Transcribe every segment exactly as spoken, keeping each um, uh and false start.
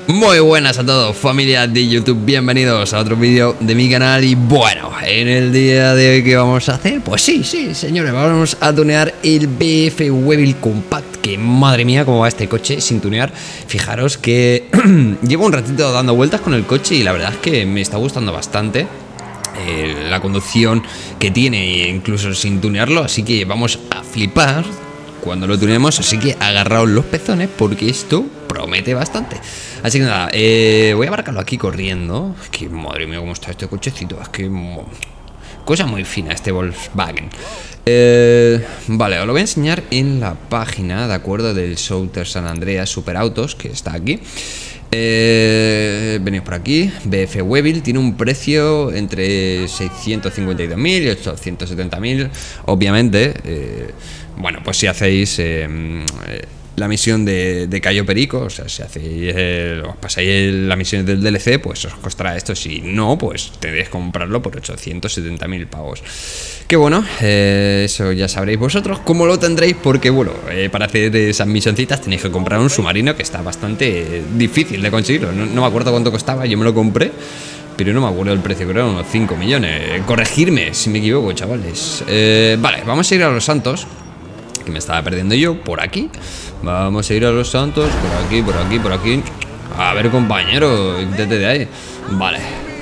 Muy buenas a todos, familia de YouTube, bienvenidos a otro vídeo de mi canal. Y bueno, en el día de hoy, ¿qué vamos a hacer? Pues sí, sí, señores, vamos a tunear el B F Weevil Compact. Que madre mía, cómo va este coche sin tunear. Fijaros que llevo un ratito dando vueltas con el coche y la verdad es que me está gustando bastante eh, la conducción que tiene, incluso sin tunearlo. Así que vamos a flipar cuando lo tuneemos, así que agarraos los pezones porque esto promete bastante. Así que nada, eh, voy a marcarlo aquí corriendo. Es que madre mía cómo está este cochecito. Es que cosa muy fina este Volkswagen. eh, Vale, os lo voy a enseñar en la página, de acuerdo, del Souter San Andreas Superautos, que está aquí. Eh, venid por aquí. B F Weevil tiene un precio entre seiscientos cincuenta y dos mil y ochocientos setenta mil. Obviamente, eh, bueno, pues si hacéis eh, la misión de, de Cayo Perico, o sea, si hacéis eh, os pasáis la misión del D L C, pues os costará esto. Si no, pues tendréis que comprarlo por ochocientos setenta mil pavos. Que bueno, eh, eso ya sabréis vosotros cómo lo tendréis, porque bueno, eh, para hacer esas misioncitas tenéis que comprar un submarino que está bastante difícil de conseguirlo. No, no me acuerdo cuánto costaba, yo me lo compré, pero no me acuerdo el precio, creo que eran unos cinco millones. Corregirme si me equivoco, chavales. eh, Vale, vamos a ir a Los Santos, que me estaba perdiendo yo, por aquí. Vamos a ir a Los Santos, por aquí, por aquí, por aquí. A ver, compañero, quítate de ahí. Vale.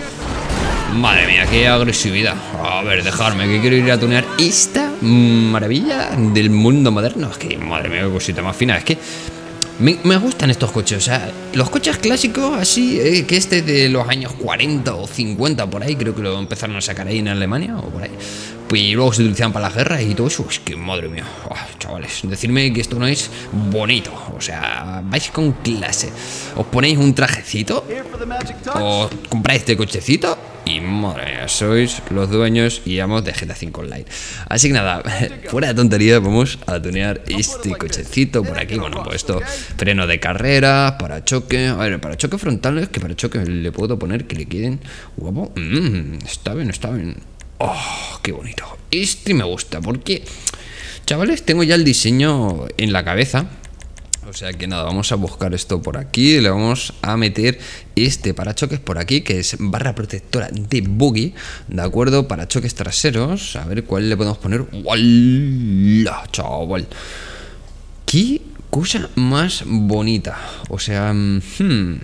Madre mía, qué agresividad. A ver, dejarme, que quiero ir a tunear esta maravilla del mundo moderno. Es que, madre mía, qué cosita más fina. Es que me, me gustan estos coches. O sea, los coches clásicos así, eh, que este de los años cuarenta o cincuenta, por ahí, creo que lo empezaron a sacar ahí en Alemania o por ahí. Pues y luego se utilizaban para las guerras y todo eso. Es que, madre mía, oh, chavales, decirme que esto no es bonito. O sea, vais con clase. Os ponéis un trajecito, os compráis este cochecito y madre mía, sois los dueños y amos de G T A cinco Online. Así que nada, fuera de tontería, vamos a tunear este cochecito por aquí. Bueno, pues esto, freno de carrera, parachoque. A ver, parachoque frontales, que parachoque le puedo poner que le queden guapo. Mm, está bien, está bien. Oh, qué bonito. Este me gusta porque, chavales, tengo ya el diseño en la cabeza. O sea que nada, vamos a buscar esto por aquí. Le vamos a meter este parachoques por aquí, que es barra protectora de buggy, ¿de acuerdo? Parachoques traseros. A ver cuál le podemos poner. ¡Wala! Chaval, qué cosa más bonita. O sea, hmm.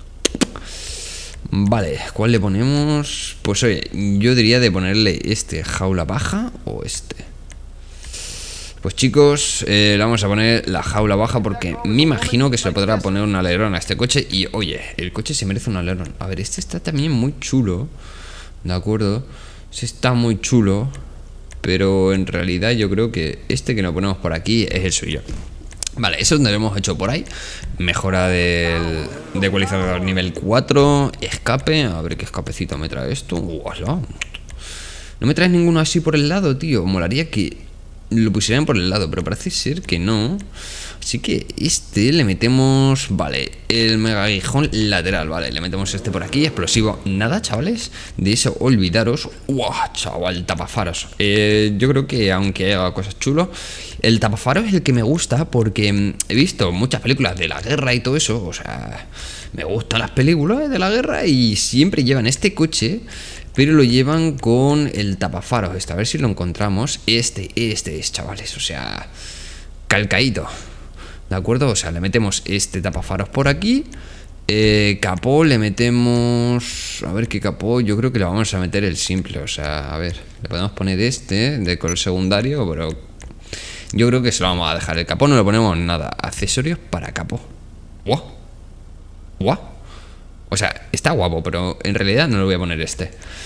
Vale, ¿cuál le ponemos? Pues oye, yo diría de ponerle este jaula baja o este. Pues chicos, eh, le vamos a poner la jaula baja porque me imagino que se le podrá poner un alerón a este coche. Y oye, el coche se merece un alerón. A ver, este está también muy chulo, ¿de acuerdo? Este está muy chulo, pero en realidad yo creo que este que nos ponemos por aquí es el suyo. Vale, eso es donde lo hemos hecho por ahí. Mejora del de ecualizador nivel cuatro. Escape, a ver qué escapecito me trae esto. ¡Uala! No me traes ninguno así por el lado, tío. Molaría que lo pusieran por el lado, pero parece ser que no. Así que este le metemos, vale, el mega aguijón lateral, vale, le metemos este por aquí, explosivo. Nada, chavales, de eso olvidaros. ¡Uah, chaval, tapafaros! Eh, yo creo que aunque haga cosas chulo, el tapafaros es el que me gusta porque he visto muchas películas de la guerra y todo eso. O sea, me gustan las películas de la guerra y siempre llevan este coche, pero lo llevan con el tapafaros. Este, a ver si lo encontramos. Este, este es, chavales, o sea, calcaíto, ¿de acuerdo? O sea, le metemos este tapafaros por aquí. eh, Capó le metemos... A ver qué capó, yo creo que le vamos a meter el simple. O sea, a ver, le podemos poner este de color secundario, pero yo creo que se lo vamos a dejar. El capó no le ponemos nada. Accesorios para capó. ¡Guau! ¡Guau! O sea, está guapo, pero en realidad no le voy a poner este.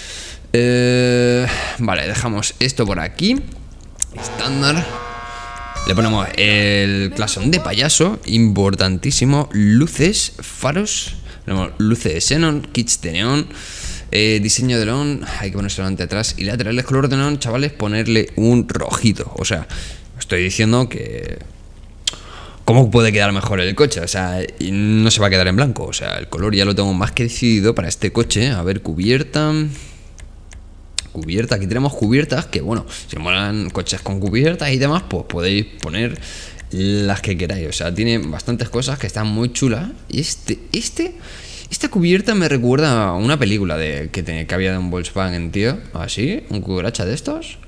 eh, Vale, dejamos esto por aquí. Estándar. Le ponemos el clasón de payaso, importantísimo. Luces, faros. Tenemos luces de xenon, kits de neón. eh, Diseño de neón, hay que ponerse delante atrás. Y laterales color de neón, chavales, ponerle un rojito. O sea, estoy diciendo que ¿cómo puede quedar mejor el coche? O sea, no se va a quedar en blanco. O sea, el color ya lo tengo más que decidido para este coche. A ver, cubierta. Cubierta, aquí tenemos cubiertas que, bueno, si molan coches con cubiertas y demás, pues podéis poner las que queráis. O sea, tiene bastantes cosas que están muy chulas. Y este, este, esta cubierta me recuerda a una película de que, te, que había de un Volkswagen, tío. Así, un cucaracha de estos.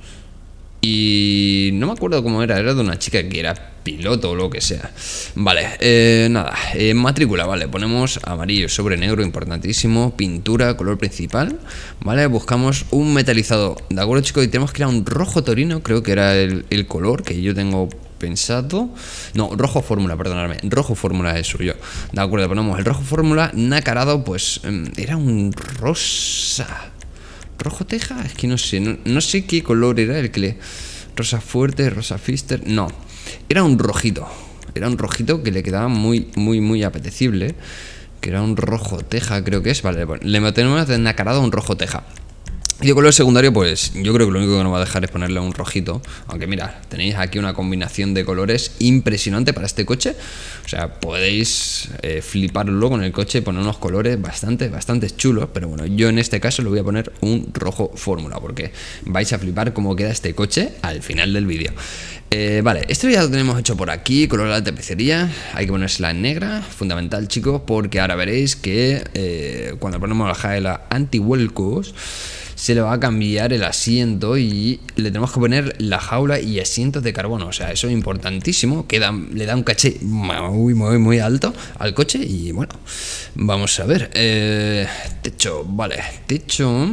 Y no me acuerdo cómo era, era de una chica que era piloto o lo que sea. Vale, eh, nada, eh, matrícula, vale, ponemos amarillo sobre negro, importantísimo. Pintura, color principal, vale, buscamos un metalizado. De acuerdo, chicos, y tenemos que ir a un rojo torino, creo que era el, el color que yo tengo pensado. No, rojo fórmula, perdonadme, rojo fórmula es suyo. De acuerdo, ponemos el rojo fórmula, nacarado, pues era un rosa. ¿Rojo teja? Es que no sé, no, no sé qué color era el que le... Rosa fuerte, rosa fister... No, era un rojito. Era un rojito que le quedaba muy, muy, muy apetecible. Que era un rojo teja, creo que es. Vale, bueno, le metemos de nacarado un rojo teja. Y de color secundario, pues yo creo que lo único que nos va a dejar es ponerle un rojito. Aunque mira, tenéis aquí una combinación de colores impresionante para este coche. O sea, podéis eh, fliparlo con el coche y poner unos colores bastante, bastante chulos. Pero bueno, yo en este caso le voy a poner un rojo fórmula, porque vais a flipar cómo queda este coche al final del vídeo. Eh, vale, esto ya lo tenemos hecho por aquí, color de la tapicería. Hay que ponérsela en negra, fundamental, chicos, porque ahora veréis que eh, cuando ponemos la jaela anti-vuelcos se le va a cambiar el asiento y le tenemos que poner la jaula y asientos de carbono. O sea, eso es importantísimo, que da, le da un caché muy, muy, muy alto al coche. Y bueno, vamos a ver. Eh, techo, vale, techo...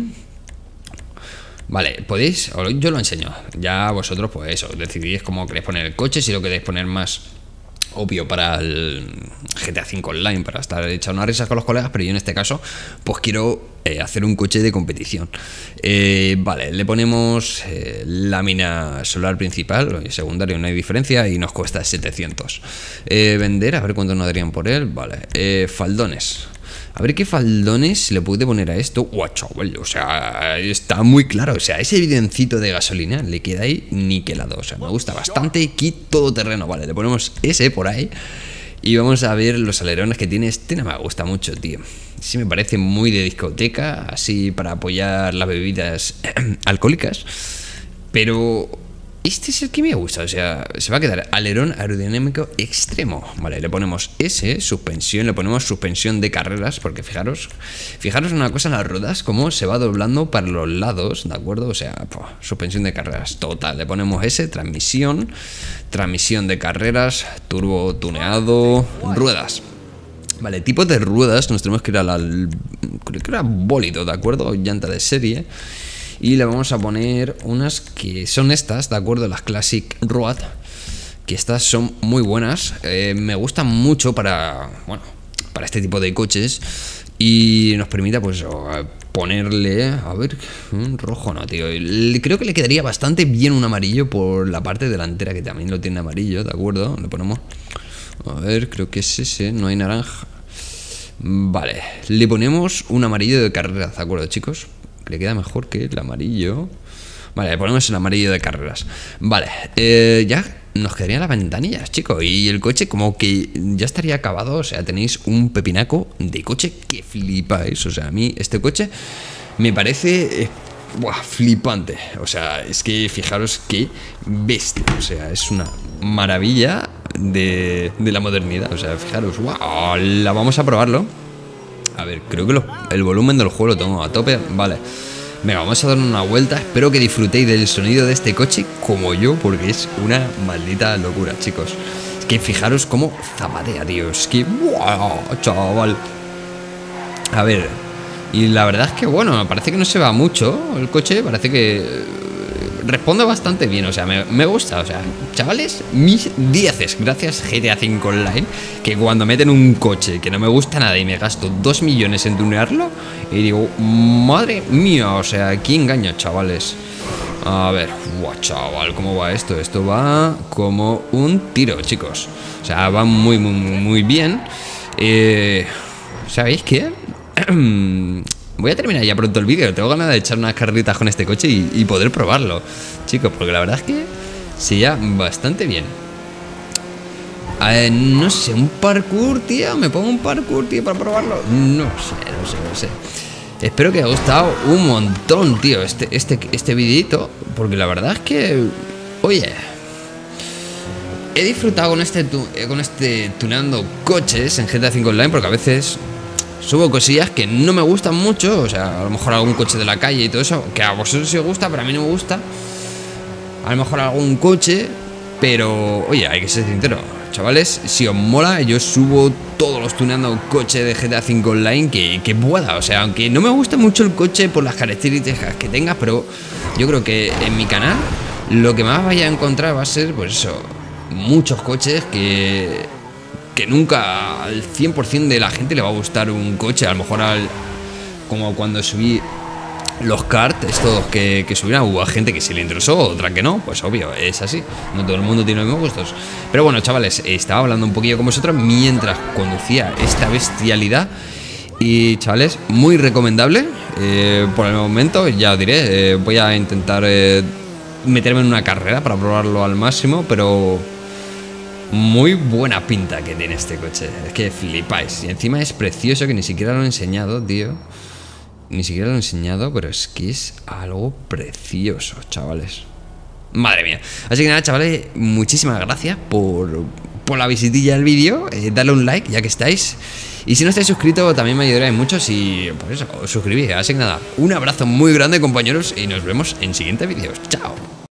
Vale, podéis, yo lo enseño. Ya vosotros, pues eso, decidís cómo queréis poner el coche. Si lo queréis poner más obvio para el G T A cinco Online, para estar echando unas risas con los colegas, pero yo en este caso pues quiero eh, hacer un coche de competición. eh, Vale, le ponemos eh, lámina solar principal y secundario, no hay diferencia, y nos cuesta setecientos. eh, Vender, a ver cuánto nos darían por él. Vale, eh, faldones. A ver qué faldones le puede poner a esto. ¡Guau, chaval! O sea, está muy claro. O sea, ese evidencito de gasolina le queda ahí niquelado. O sea, me gusta bastante. Kit todoterreno. Vale, le ponemos ese por ahí. Y vamos a ver los alerones que tiene. Este no me gusta mucho, tío. Sí me parece muy de discoteca, así para apoyar las bebidas alcohólicas. Pero... este es el que me gusta, o sea, se va a quedar alerón aerodinámico extremo. Vale, le ponemos ese, suspensión, le ponemos suspensión de carreras, porque fijaros, fijaros una cosa en las ruedas, cómo se va doblando para los lados, ¿de acuerdo? O sea, pues, suspensión de carreras, total. Le ponemos ese, transmisión, transmisión de carreras, turbo tuneado, ruedas. Vale, tipos de ruedas, nos tenemos que ir a la... creo que era bólido, ¿de acuerdo? Llanta de serie. Y le vamos a poner unas que son estas, ¿de acuerdo? Las Classic Road, que estas son muy buenas. eh, Me gustan mucho para, bueno, para este tipo de coches. Y nos permite, pues, ponerle... a ver, un rojo no, tío. Creo que le quedaría bastante bien un amarillo por la parte delantera, que también lo tiene amarillo, ¿de acuerdo? Le ponemos... a ver, creo que es ese, no hay naranja. Vale, le ponemos un amarillo de carreras, ¿de acuerdo, chicos? Le queda mejor que el amarillo. Vale, le ponemos el amarillo de carreras. Vale, eh, ya nos quedarían las ventanillas, chicos. Y el coche como que ya estaría acabado. O sea, tenéis un pepinaco de coche que flipáis. O sea, a mí este coche me parece... Eh, buah, flipante. O sea, es que fijaros qué bestia. O sea, es una maravilla de, de la modernidad. O sea, fijaros, wow, la vamos a probarlo. A ver, creo que lo, el volumen del juego lo tengo a tope. Vale, venga, vamos a dar una vuelta. Espero que disfrutéis del sonido de este coche como yo, porque es una maldita locura, chicos. Es que fijaros cómo zapatea, tío. Es que, wow, chaval. A ver, y la verdad es que, bueno, parece que no se va mucho el coche. Parece que responde bastante bien, o sea, me, me gusta. O sea, chavales, mis dieces. Gracias G T A cinco Online, que cuando meten un coche que no me gusta nada y me gasto dos millones en tunearlo, y digo, madre mía, o sea, qué engaño, chavales. A ver, guau, chaval, ¿cómo va esto? Esto va como un tiro, chicos. O sea, va muy, muy, muy bien. eh, ¿Sabéis qué? Voy a terminar ya pronto el vídeo. Tengo ganas de echar unas carreritas con este coche y, y poder probarlo, chicos, porque la verdad es que se lleva bastante bien. Eh, no sé, un parkour, tío. ¿Me pongo un parkour, tío, para probarlo? No sé, no sé, no sé. Espero que os haya gustado un montón, tío, este, este, este videito, porque la verdad es que, oye, he disfrutado con este, tu, con este tuneando coches en G T A cinco Online, porque a veces subo cosillas que no me gustan mucho. O sea, a lo mejor algún coche de la calle y todo eso, que a vosotros sí os gusta, pero a mí no me gusta. A lo mejor algún coche, pero oye, hay que ser sincero, chavales, si os mola, yo subo todos los tuneando coches de G T A cinco Online que, que pueda. O sea, aunque no me guste mucho el coche por las características que tenga, pero yo creo que en mi canal lo que más vaya a encontrar va a ser, pues eso, muchos coches que, que nunca al cien por cien de la gente le va a gustar un coche. A lo mejor al, como cuando subí los kart, estos que, que subieron, hubo gente que sí le interesó, otra que no, pues obvio, es así, no todo el mundo tiene los mismos gustos. Pero bueno, chavales, estaba hablando un poquillo con vosotros mientras conducía esta bestialidad. Y chavales, muy recomendable. eh, Por el momento, ya os diré, eh, voy a intentar eh, meterme en una carrera para probarlo al máximo, pero muy buena pinta que tiene este coche. Es que flipáis. Y encima es precioso, que ni siquiera lo he enseñado, tío. Ni siquiera lo he enseñado, pero es que es algo precioso, chavales. Madre mía. Así que nada, chavales, muchísimas gracias por, por la visitilla al vídeo. eh, Dale un like ya que estáis. Y si no estáis suscritos también me ayudaréis mucho si, pues eso, os suscribís. Así que nada, un abrazo muy grande, compañeros, y nos vemos en siguientes vídeos. Chao.